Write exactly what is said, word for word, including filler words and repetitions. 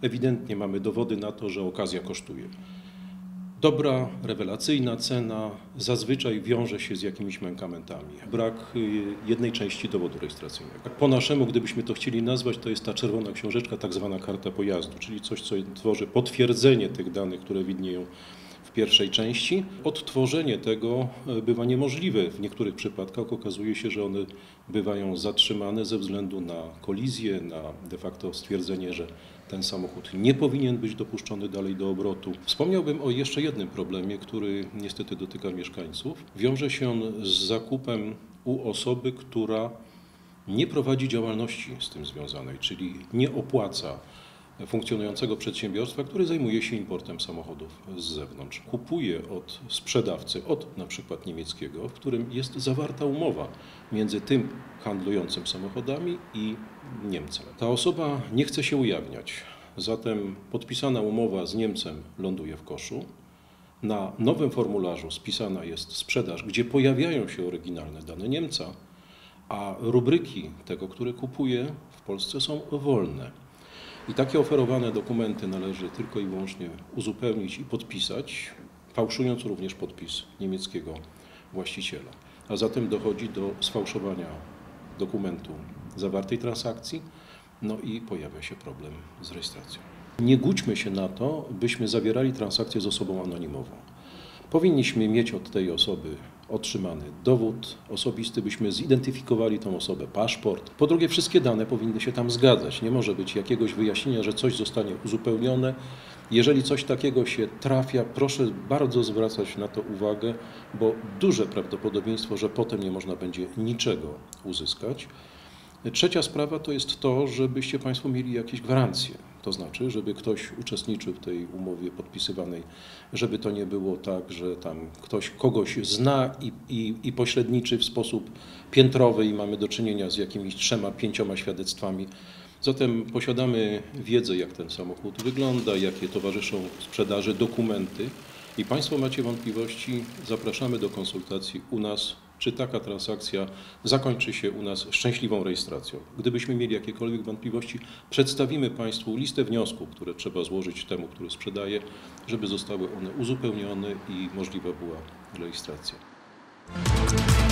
Ewidentnie mamy dowody na to, że okazja kosztuje. Dobra, rewelacyjna cena zazwyczaj wiąże się z jakimiś mankamentami. Brak jednej części dowodu rejestracyjnego. Po naszemu, gdybyśmy to chcieli nazwać, to jest ta czerwona książeczka, tak zwana karta pojazdu, czyli coś, co tworzy potwierdzenie tych danych, które widnieją w pierwszej części. Odtworzenie tego bywa niemożliwe. W niektórych przypadkach okazuje się, że one bywają zatrzymane ze względu na kolizję, na de facto stwierdzenie, że ten samochód nie powinien być dopuszczony dalej do obrotu. Wspomniałbym o jeszcze jednym problemie, który niestety dotyka mieszkańców. Wiąże się on z zakupem u osoby, która nie prowadzi działalności z tym związanej, czyli nie opłaca funkcjonującego przedsiębiorstwa, które zajmuje się importem samochodów z zewnątrz. Kupuje od sprzedawcy, od na przykład niemieckiego, w którym jest zawarta umowa między tym handlującym samochodami i Niemcem. Ta osoba nie chce się ujawniać, zatem podpisana umowa z Niemcem ląduje w koszu. Na nowym formularzu spisana jest sprzedaż, gdzie pojawiają się oryginalne dane Niemca, a rubryki tego, który kupuje, w Polsce są wolne. I takie oferowane dokumenty należy tylko i wyłącznie uzupełnić i podpisać, fałszując również podpis niemieckiego właściciela. A zatem dochodzi do sfałszowania dokumentu zawartej transakcji, no i pojawia się problem z rejestracją. Nie gódźmy się na to, byśmy zawierali transakcję z osobą anonimową. Powinniśmy mieć od tej osoby otrzymany dowód osobisty, byśmy zidentyfikowali tą osobę, paszport. Po drugie, wszystkie dane powinny się tam zgadzać. Nie może być jakiegoś wyjaśnienia, że coś zostanie uzupełnione. Jeżeli coś takiego się trafia, proszę bardzo zwracać na to uwagę, bo duże prawdopodobieństwo, że potem nie można będzie niczego uzyskać. Trzecia sprawa to jest to, żebyście Państwo mieli jakieś gwarancje. To znaczy, żeby ktoś uczestniczył w tej umowie podpisywanej, żeby to nie było tak, że tam ktoś kogoś zna i, i, i pośredniczy w sposób piętrowy i mamy do czynienia z jakimiś trzema, pięcioma świadectwami. Zatem posiadamy wiedzę, jak ten samochód wygląda, jakie towarzyszą sprzedaży dokumenty i Państwo macie wątpliwości, zapraszamy do konsultacji u nas, czy taka transakcja zakończy się u nas szczęśliwą rejestracją. Gdybyśmy mieli jakiekolwiek wątpliwości, przedstawimy Państwu listę wniosków, które trzeba złożyć temu, który sprzedaje, żeby zostały one uzupełnione i możliwa była rejestracja.